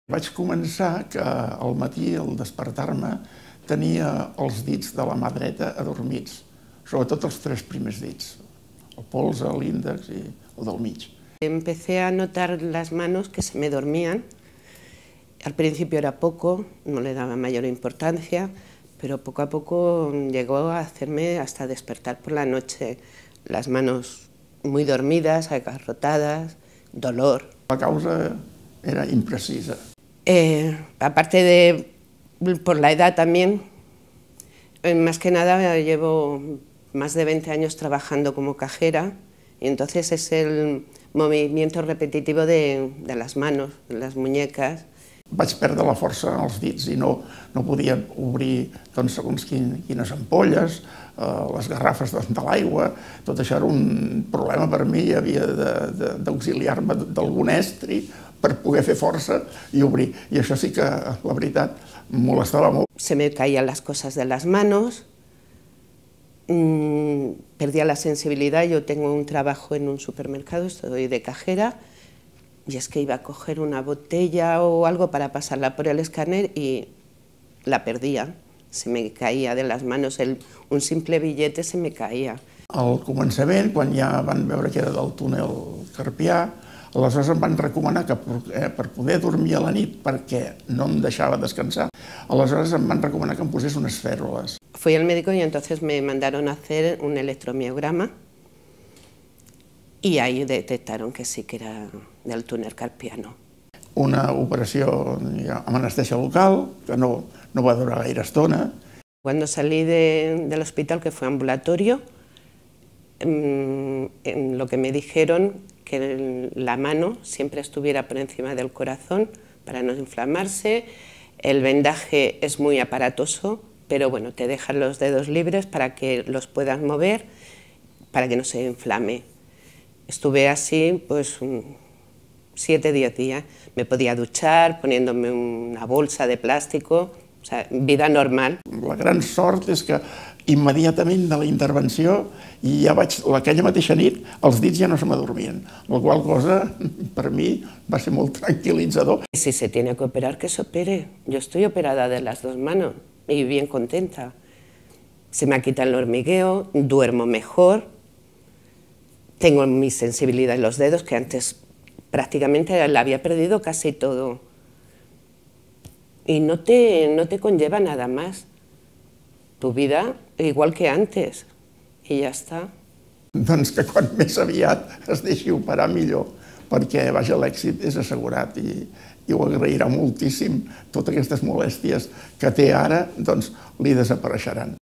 Vaig començar que al matí, al despertar-me, tenia els dits de la mà dreta adormits, sobretot els 3 primers dits, el polze, l'índex i el del mig. Empecé a notar las manos que se me dormían. Al principio era poco, no le daba mayor importancia, pero poco a poco llegó a hacerme hasta despertar por la noche, las manos muy dormidas, agarrotadas, dolor. La causa era imprecisa. Aparte de por la edad también, más que nada llevo más de 20 años trabajando como cajera y entonces es el movimiento repetitivo de las manos, de las muñecas. Vaig perdre la força en els dits i no podia obrir segons quines ampolles, les garrafes de l'aigua. Tot això era un problema per mi, havia d'auxiliar-me d'algun estri per poder fer força i obrir. I això sí que, la veritat, em molestava molt. Se me caían las cosas de las manos, perdía la sensibilidad. Yo tengo un trabajo en un supermercado, estoy de cajera, y es que iba a coger una botella o algo para pasarla por el escáner y la perdía. Se me caía de las manos, un simple billete se me caía. Al començament, quan ja van veure que era del túnel carpià, aleshores em van recomanar que per poder dormir a la nit, perquè no em deixava descansar, aleshores em van recomanar que em posés unes fèrroles. Fui al médico y entonces me mandaron a hacer un electromiograma y ahí detectaron que sí que era del túnel carpiano. Una operació amb anestèsia local, que no va durar gaire estona. Cuando salí del hospital, que fue ambulatorio, lo que me dijeron que la mano siempre estuviera por encima del corazón para no inflamarse. El vendaje es muy aparatoso, pero bueno, te dejan los dedos libres para que los puedas mover, para que no se inflame. Estuve así pues 7-10 días. Me podía duchar poniéndome una bolsa de plástico, o sea, vida normal. La gran sort és que immediatament de la intervenció i ja aquella mateixa nit els dits ja no se m'adormien, la qual cosa per mi va ser molt tranquil·litzador. Si se tiene que operar, que se opere. Yo estoy operada de las 2 manos y bien contenta. Se me ha quitado el hormigueo, duermo mejor, tengo mi sensibilidad en los dedos, que antes prácticamente la había perdido casi todo. Y no te conlleva nada más. Tu vida igual que antes, i ja està. Doncs que quan més aviat es deixi operar millor, perquè vaja, l'èxit és assegurat i ho agrairà moltíssim. Totes aquestes molèsties que té ara, doncs li desapareixeran.